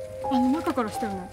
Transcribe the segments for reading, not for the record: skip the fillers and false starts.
中からしてるの。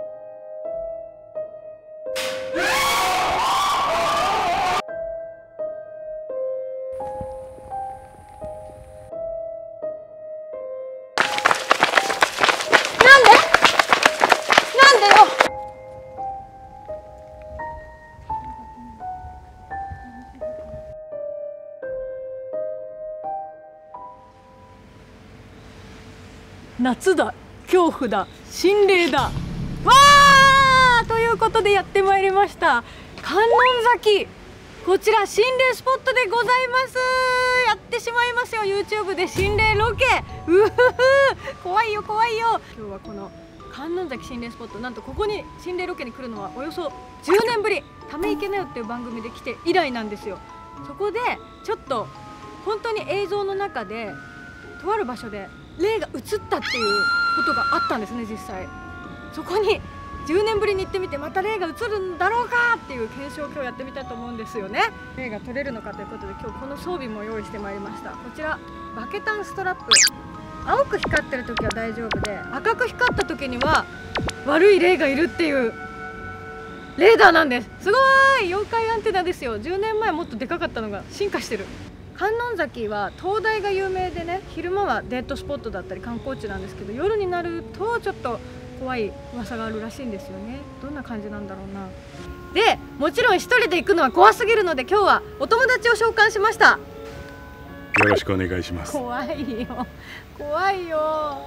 夏だ、恐怖だ、心霊だ。わーということでやってまいりました観音崎。こちら心霊スポットでございます。やってしまいますよ、 YouTube で心霊ロケ。うふふ、怖いよ怖いよ。今日はこの観音崎心霊スポット、なんとここに心霊ロケに来るのはおよそ10年ぶり、ため池なよっていう番組で来て以来なんですよ。そこでちょっと本当に映像の中でとある場所で霊が映ったっていうことがあったんですね、実際。そこに10年ぶりに行ってみて、また霊が映るんだろうかっていう検証を今日やってみたいと思うんですよね。霊が撮れるのかということで、今日この装備も用意してまいりました。こちらバケタンストラップ。青く光ってる時は大丈夫で、赤く光った時には悪い霊がいるっていうレーダーなんです。すごい妖怪アンテナですよ。10年前もっとでかかったのが進化してる。観音崎は灯台が有名でね、昼間はデートスポットだったり観光地なんですけど、夜になるとちょっと怖い噂があるらしいんですよね。どんな感じなんだろうな。でもちろん一人で行くのは怖すぎるので、今日はお友達を召喚しました。 よろしくお願いします。 怖いよ怖いよ。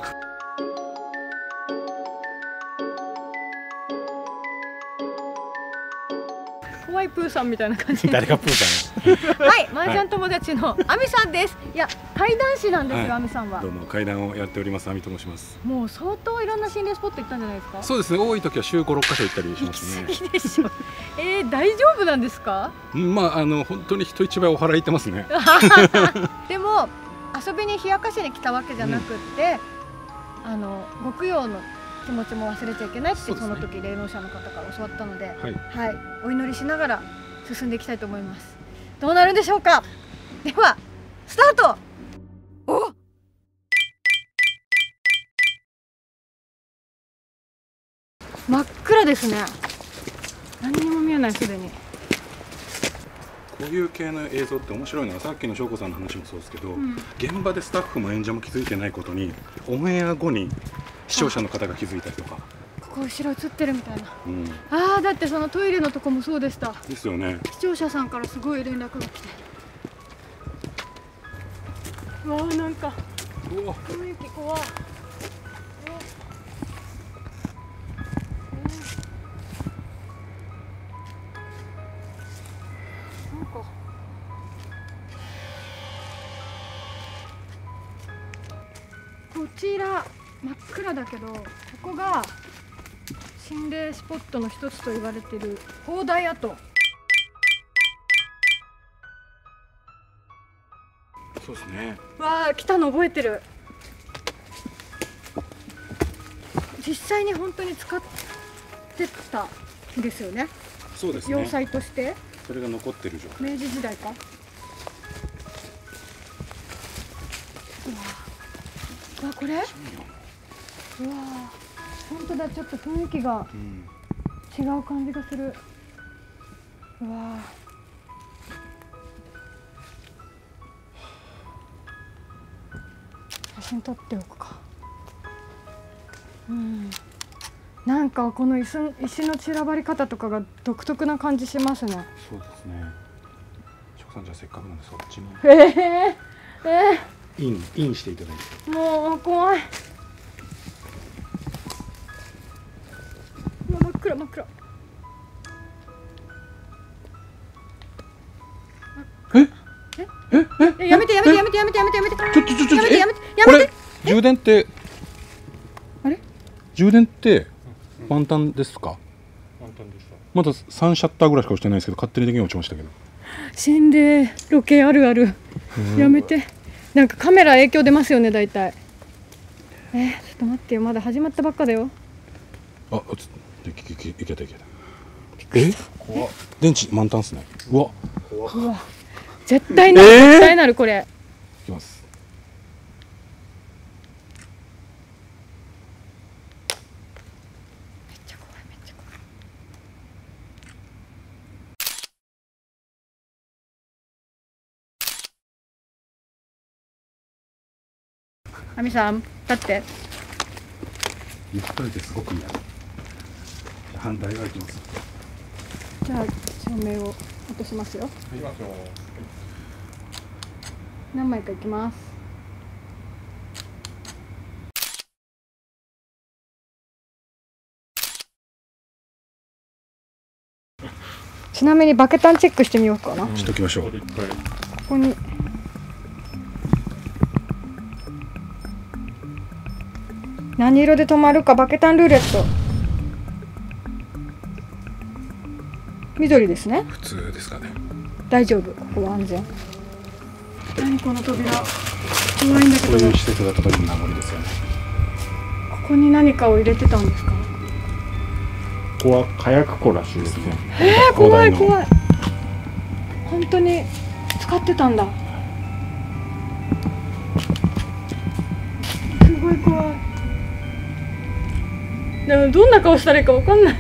怖いプーさんみたいな感じ。 誰がプーさんはい、麻雀友達のアミさんです。いや、怪談師なんですよ、アミさんは。 どうも、怪談をやっております、アミと申します。 もう相当いろんな心霊スポット行ったんじゃないですか。 そうですね、多い時は週5、6カ所行ったりしますね。 行き過ぎでしょ。大丈夫なんですか。 まあ、本当に人一倍お祓い行ってますね。 でも、遊びに冷やかしに来たわけじゃなくって、ご供養の気持ちも忘れちゃいけないって、その時霊能者の方から教わったので、はい、お祈りしながら進んでいきたいと思います。どうなるんでしょうか。ではスタート。お、真っ暗ですね。何にも見えない、すでに。 こういう系の映像って面白いのは、さっきの翔子さんの話もそうですけど、現場でスタッフも演者も気づいてないことに、オンエア後に視聴者の方が気づいたりとか。 ここ後ろ映ってるみたいな。だってそのトイレのとこもそうでした。 ですよね。 視聴者さんからすごい連絡が来て、うわー、なんか雰囲気怖い。なんかこちら真っ暗だけど、ここが心霊スポットの一つと言われている砲台跡。 そうですね。 わあ、来たの覚えてる。実際に本当に使ってたんですよね。 そうですね。 要塞としてそれが残ってる状態。 明治時代か。うわ、これ。うわ、本当だ、ちょっと雰囲気が違う感じがする。うわ、写真撮っておくか。なんかこの石の散らばり方とかが独特な感じしますね。 そうですね。翔子さん、じゃあせっかくなんでそっちにインしていただいて。 もう怖い。真っ暗真っ暗。やめてやめてやめてやめてやめてやめて。 ちょっとやめてやめてやめて。これ充電って、 あれ？ 充電って満タンですか？満タンでした。まだ3シャッターぐらいしか押してないですけど、勝手に電源落ちましたけど。 心霊ロケあるある。やめて。なんかカメラ影響出ますよね、大体。ちょっと待ってよ、まだ始まったばっかだよ。 いけたいけた。電池満タンっすね。うわ絶対なる、絶対なる。これいきます。 亜美さん立って。 ゆったりですごくいい。反対側行きます。 じゃあ照明を落としますよ。何枚かいきます。ちなみにバケタンチェックしてみようかな。 しときましょう。 ここに何色で止まるかバケタンルーレット。緑ですね。 普通ですかね。 大丈夫、ここは安全。何この扉、怖いんだけど。 こういう施設が特に名残ですよね。 ここに何かを入れてたんですか。 ここは火薬庫らしいですね。 怖い怖い。本当に使ってたんだ。すごい怖い。でもどんな顔したらいいかわかんない。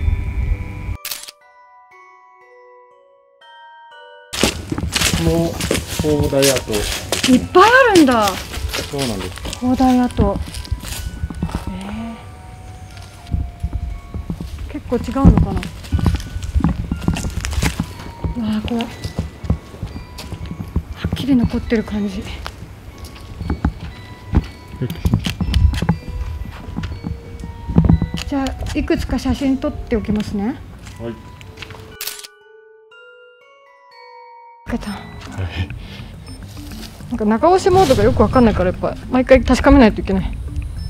もう砲台跡いっぱいあるんだ。 そうなんですか。 砲台跡。結構違うのかな。わあ怖い。はっきり残ってる感じ。じゃあいくつか写真撮っておきますね。 はい。 なんか中押しモードがよくわかんないから、やっぱ毎回確かめないといけない。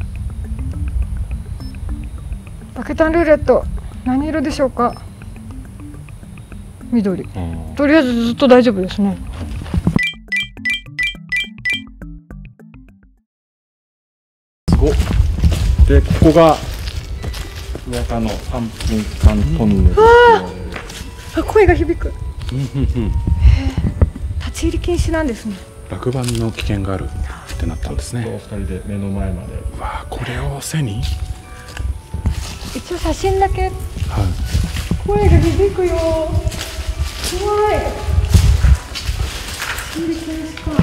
バケタンルーレット、何色でしょうか。緑。とりあえずずっと大丈夫ですね。 すごっ。でここが中の3分間トンネル。 あ、声が響く。立ち入り禁止なんですね。 落盤の危険があるってなったんですね。 2人で目の前まで。 わあ、これを背に。 一応写真だけ。 はい。 声が響くよ。怖い。立ち入り禁止か。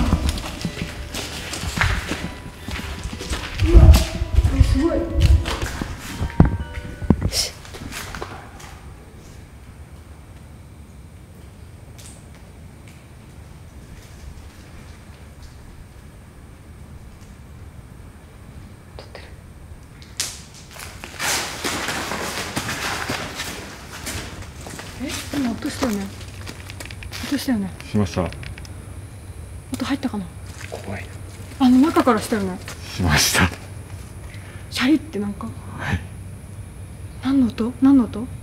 うわ、これすごい。今落としたよね。落としたよね。 しました。 音入ったかな。 怖い。 中からしたよね。 しました。 シャリってなんか。 はい。 何の音？何の音？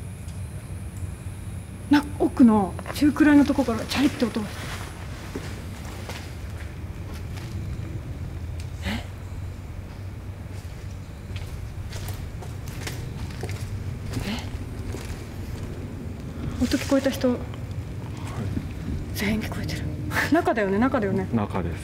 奥の中くらいのとこからチャリって音が。音聞こえた人、全員聞こえてる。中だよね、中だよね。 中です。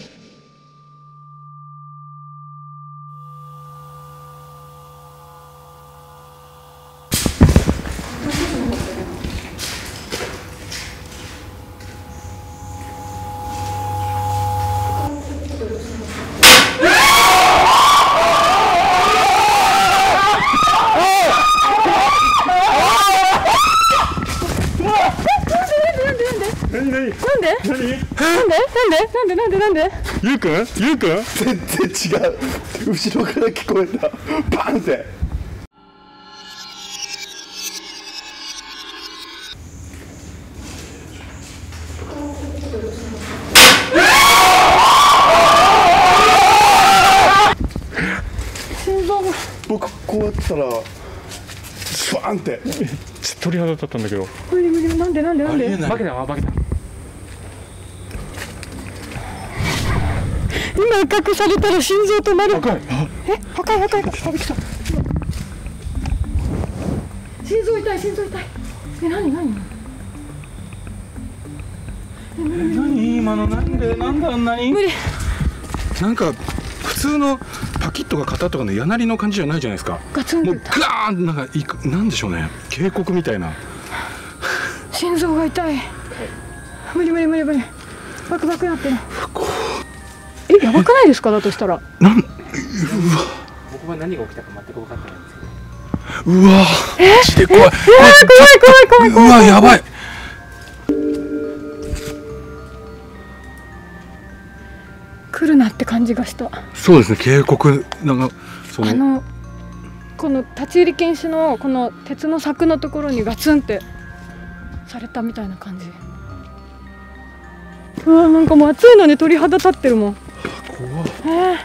なんでゆうくん全然違う。後ろから聞こえた。バンって。 心臓が。 僕こうやってたらスワンって。 鳥肌立ったんだけど。 無理。なんでありえない。 バケた。 今威嚇されたら心臓止まる。 赤い。 赤い。心臓痛い。何今のなんであんなに。 無理。 なんか普通のパキッとかカタッとかのやなりの感じじゃないじゃないですか。 ガツンもうガーンなんでしょうね。警告みたいな。 心臓が痛い。無理。バクバクなってる。 やばくないですか？だとしたら。 僕は何が起きたか全く分かってないんですけど。 うわマジで怖い。 怖い怖い怖い怖い。 うわやばい。 来るなって感じがした。 そうですね、警告なんかそのこの立ち入り禁止のこの鉄の柵のところにガツンってされたみたいな感じ。うわ、なんかもう暑いのに鳥肌立ってるもん。 怖い。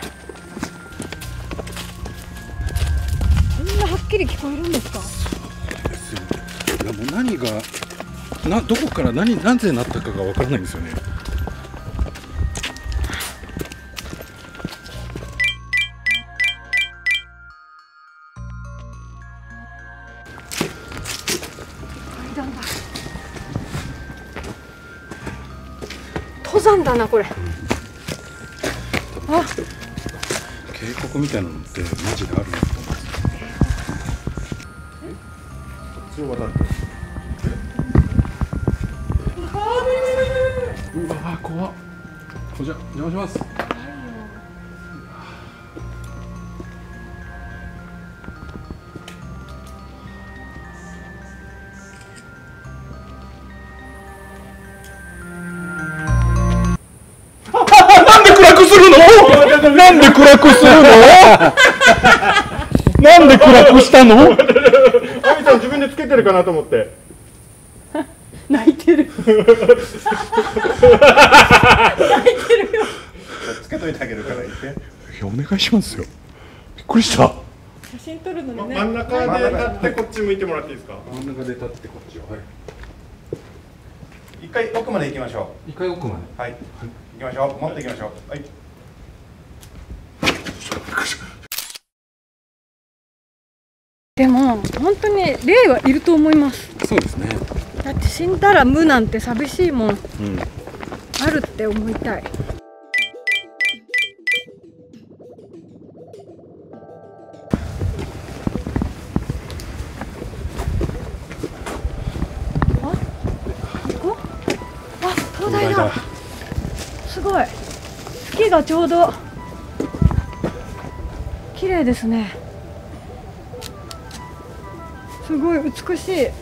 こんなはっきり聞こえるんですか？ ですよ。いやもう何がどこからなぜなったかがわからないんですよね。 登山だなこれ。あ、 警告みたいなのってマジであるなと思うんですよ。 強渡ってうわ怖っ。邪魔します。なんで暗くするの？なんで暗くするの？なんで暗くしたの？ アミちゃん自分でつけてるかなと思って泣いてる。泣いてるよ。 つけといてあげるから言って。 いやお願いしますよ。びっくりした。 写真撮るのにね。 真ん中で立ってこっち向いてもらっていいですか？ 真ん中で立ってこっちを。はい。 一回奥まで行きましょ一回奥まで。 う。はい、行きましょう。持っていきましょう。はい。 でも本当に霊はいると思います。 そうですね。 だって死んだら無なんて寂しいもん。 うん。 あるって思いたい。あ、ここ？あ、灯台だ。すごい。月がちょうど綺麗ですね。すごい美しい。デ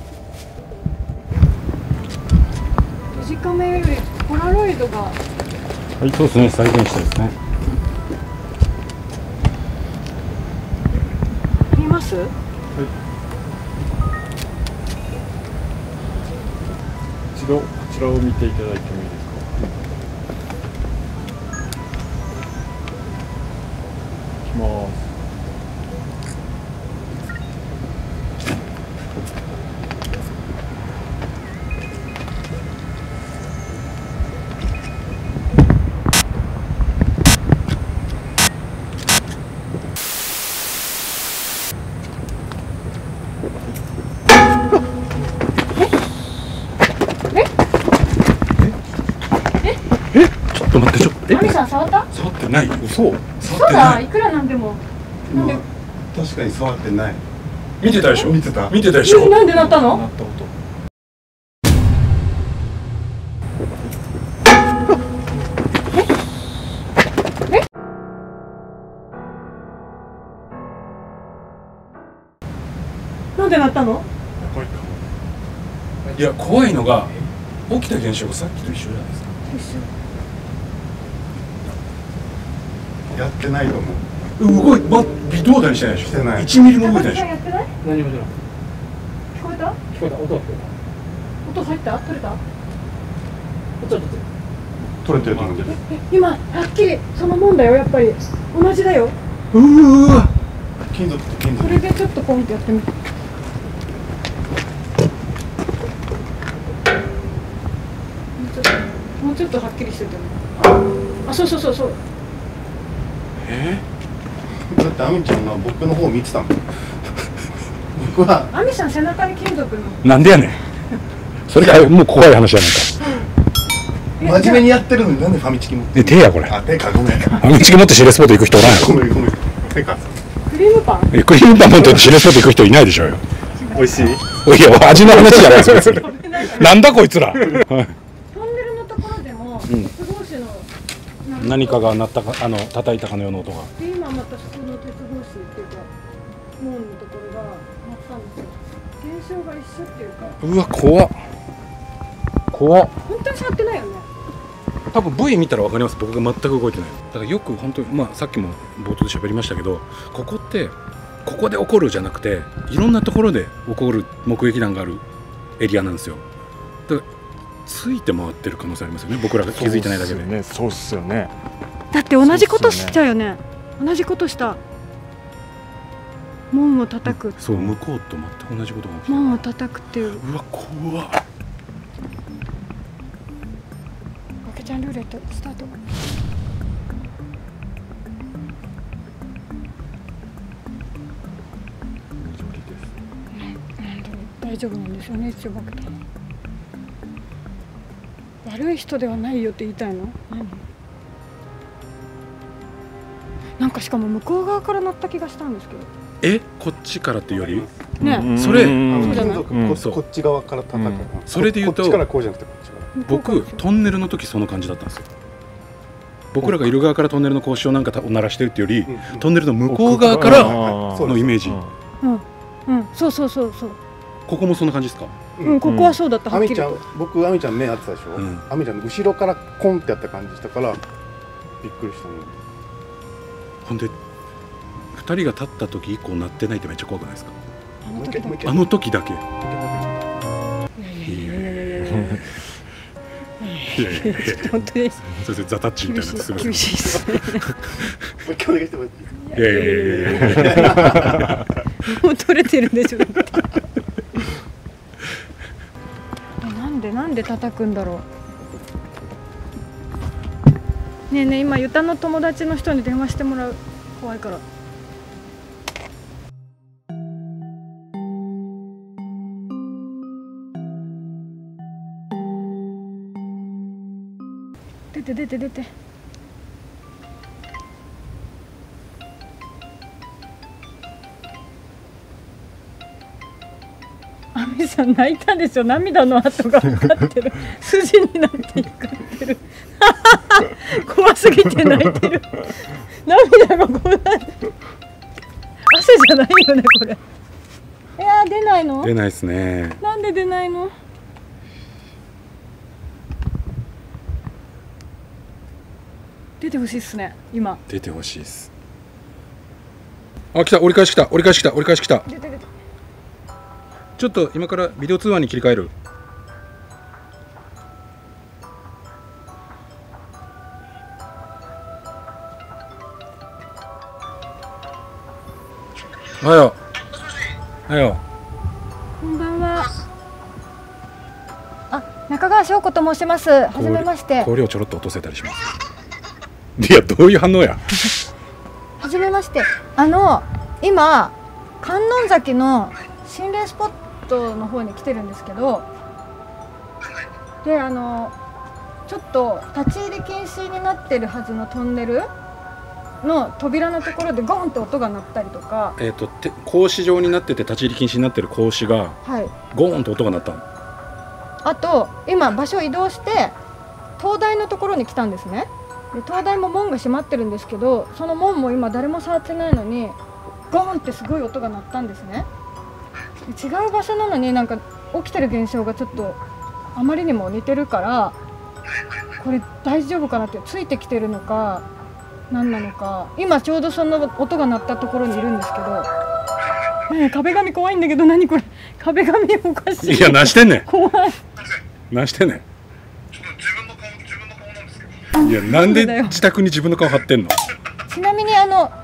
ジカメよりポラロイドが。 はい、そうですね。再現したいですね。 見ます？ 一度こちらを見ていただいてもいいですか？いきます。 ちょっと待って、 マミさん触った？ 触ってない。嘘。 そうだ、いくらなんでも。なんで？ 確かに触ってない。 見てたでしょ。 見てた。 見てたでしょ。 なんでなったの？ なった音。 なんでなったの？ いや怖いのが起きた現象がさっきと一緒じゃないですか。 やってないと思う。 動い微動だにしてないでしょ。 してない。 1ミリも動いてないでしょ。 やってない？ 何もじゃない。 聞こえた？ 聞こえた。音は聞こ音入った？取れた？ えた。ちょっと取れてると思うけど。 今はっきりそのもんだよ、やっぱり同じだよ。 うわ。 金属と金属。 これでちょっとポンってやってみて。もうちょっとはっきりしてても。あ、そう。 だってアミちゃんが僕の方を見てたもん。僕はアミさん背中に金属の。 なんでやねん。それがもう怖い話やないか。 真面目にやってるのになんでファミチキ持ってで手やこれ。 あ、手か、ごめん。 ファミチキ持ってシレスポット行く人おらんやろ。 ごめん。手か。 クリームパン？ クリームパン持ってシレスポット行く人いないでしょうよ。 美味しい。 いや味の話じゃないですよ。なんだこいつら。 トンネルのところでも、鉄格子のなん何かが鳴ったか、叩いたかのような音が。 で今またその鉄格子っていうか門のところが鳴ったんですよ。現象が一緒っていうか。 うわ怖っ怖っ。 本当に触ってないよね。 多分 V 見たら分かります。僕が全く動いてない。だからよく本当にさっきも冒頭で喋りましたけど、ここってここで起こるじゃなくていろんなところで起こる目撃談があるエリアなんですよ。だからついて回ってる可能性ありますよね。僕らが気づいてないだけで。 そうっすよね。 だって同じことしちゃうよね。同じことした。門を叩く。 そう、向こうと全く同じことが起きてる。 門を叩くっていう。 うわ怖っ。 ガケちゃんルーレットスタート。大丈夫なんですよね、一応バケた。悪い人ではないよって言いたいの？なんかしかも向こう側から鳴った気がしたんですけど。 こっちからっていうよりね、 それそうじゃない？ こっち側から叩く。 それで言うとこっちからこうじゃなくてこっちから。 僕トンネルの時その感じだったんですよ。僕らがいる側からトンネルの格子をなんか鳴らしてるっていうより、トンネルの向こう側からのイメージ。 そうそうそうそう。 ここもそんな感じですか？ ここはそうだった。はっきりと。 僕アミちゃん目合ってたでしょ。アミちゃんの後ろからコンってやった感じしたからびっくりしたの。 ほんで2人が立った時以降鳴ってないってめっちゃ怖くないですか？ あの時だけ。 あの時だけ。本当です。それザタッチみたいなやつする。 厳しいです。 もう一回お願いしてもらっていいですか？ もう取れてるんでしょ。なんで叩くんだろう。ねえねえ、今ユタの友達の人に電話してもらう。怖いから。出て。アミさん泣いたでしょ。涙の跡が分かってる。筋になっていくってる。怖すぎて泣いてる。涙がこんな。汗じゃないよねこれ。いや出ないの？ 出ないですね。 なんで出ないの？出てほしいっすね今。 出てほしいです。あ、来た。折り返し来た。 出て。 ちょっと今からビデオ通話に切り替える。おはよう。 こんばんは。中川翔子と申します。はじめまして。 氷をちょろっと落とせたりします。いや、どういう反応や。 はじめまして。今観音崎の心霊スポットの方に来てるんですけど、でちょっと立ち入り禁止になってるはずのトンネルの扉のところでゴンって音が鳴ったりとか、 格子状になってて立ち入り禁止になってる格子が、ゴーンと音が鳴ったの。 あと今場所を移動して灯台のところに来たんですね。で灯台も門が閉まってるんですけど、その門も今誰も触ってないのにゴーンってすごい音が鳴ったんですね。で違う場所なのになんか起きてる現象がちょっとあまりにも似てるから、これ大丈夫かなって、ついてきてるのか何なのか。今ちょうどその音が鳴ったところにいるんですけど、壁紙怖いんだけど。何これ、壁紙おかしい。 いや、なしてんねん。 怖い。 なしてんねん。いや、なんで自宅に自分の顔貼ってんの？ ちなみに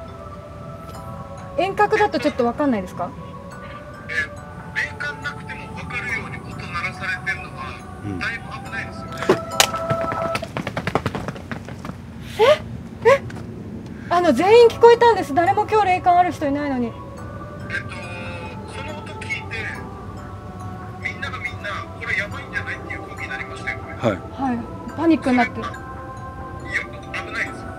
遠隔だとちょっと分かんないですか？ 霊感なくても分かるように音鳴らされてるのはだいぶ危ないですよ。 全員聞こえたんです。誰も今日霊感ある人いないのに。 その音聞いてみんなこれやばいんじゃないっていう空気になりましたよ。 はい。 パニックになってる。 危ないですよ。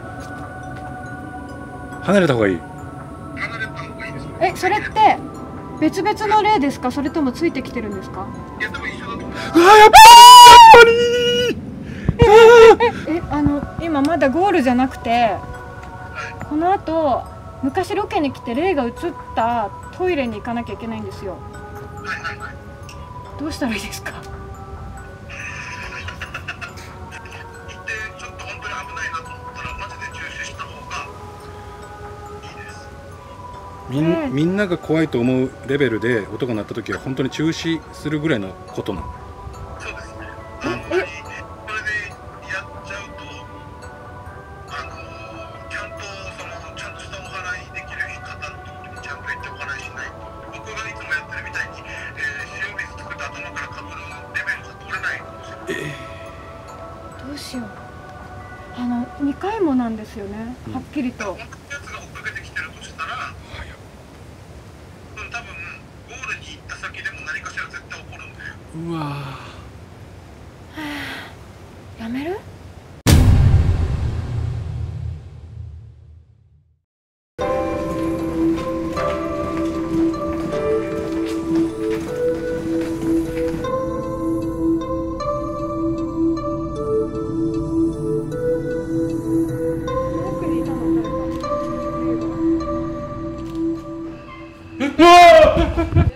離れた方がいい。 離れた方がいいです。 それって別々の霊ですか、それともついてきてるんですか？ いや、多分一緒だと思う。 やっぱり今まだゴールじゃなくて、この後昔ロケに来て霊が映ったトイレに行かなきゃいけないんですよ。どうしたらいいですか？ 行ってちょっと本当に危ないなと思ったらマジで中止した方がいいです。 みんなが怖いと思うレベルで音が鳴った時は本当に中止するぐらいのことなの。 そうですね。あんまりこれでやっちゃうとちゃんとしたお祓いできる方のところにちゃんと行ってお祓いしないと、僕がいつもやってるみたいに、塩水作って頭からかぶるレベルが取れないかもしれない。 どうしよう。2回もなんですよね、はっきりと。 本当のやつが追っかけてきてるとしたら、多分ゴールに行った先でも何かしら絶対起こるんで。 うわやめる？奥にいたの誰か。 うわー